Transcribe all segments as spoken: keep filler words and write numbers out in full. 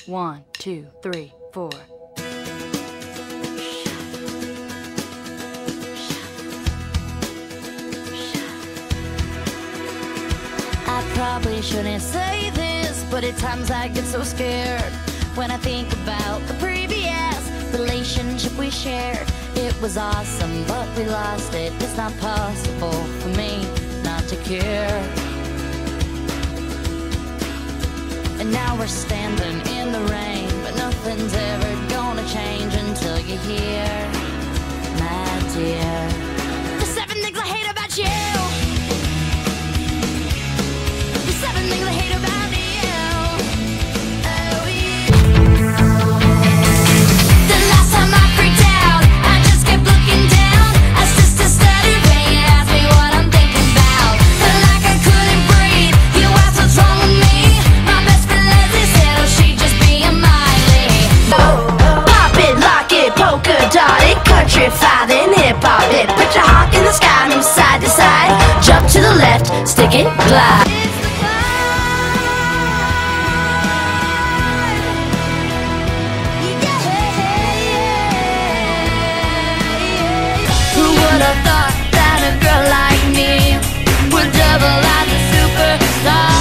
One, two, three, four. I probably shouldn't say this, but at times I get so scared when I think about the previous relationship we shared. It was awesome, but we lost it. It's not possible for me not to care. And now we're standing in the rain, but nothing's ever gonna change until you're here, my dear. The seven things I hate about you. The seven things I hate about you. Oh, yeah. The last time I freaked out, I just kept looking down. As sister started rain, asked me what I'm thinking about. Felt like I couldn't breathe. You asked what's wrong with me. My best friend Leslie said, oh, she'd just be a Miley. Oh, pop it, lock it, polka dot it, country fire, then hip hop it. Put your heart in the sky, move side to side. Jump to the left, stick it, glide. Who would have thought that a girl like me would double as a superstar?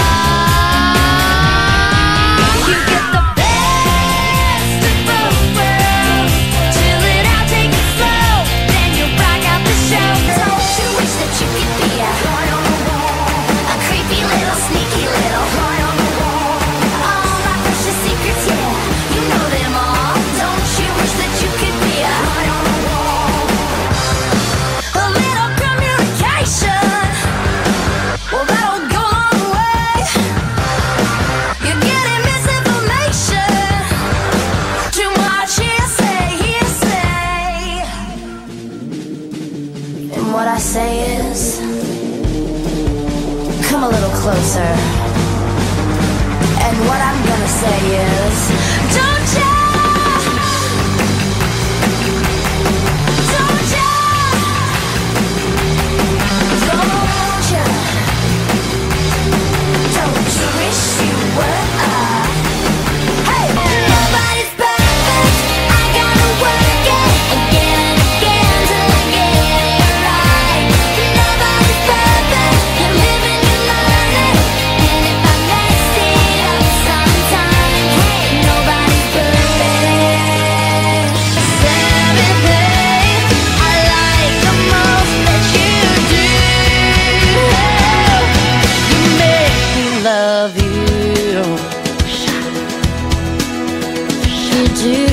You get the best of both worlds, chill it out, take it slow, then you rock out the show. Don't you wish that you could be a, a creepy little, sneaky little, all my precious secrets, yeah, you know them all. Don't you wish that you could be a A little communication, well, that'll go a long way. You're getting misinformation, too much hearsay, hearsay. And what I say is, come a little closer. And what I'm gonna say is, Don't you? Don't you? don't you, don't you wish you were? Uh, hey, Nobody's perfect. I gotta work it again and again till I get it right. Nobody's perfect. I'm living and learning. And if I mess it up sometime, hey, nobody's perfect. Seven things I like the most that you do. You make me love you. You do.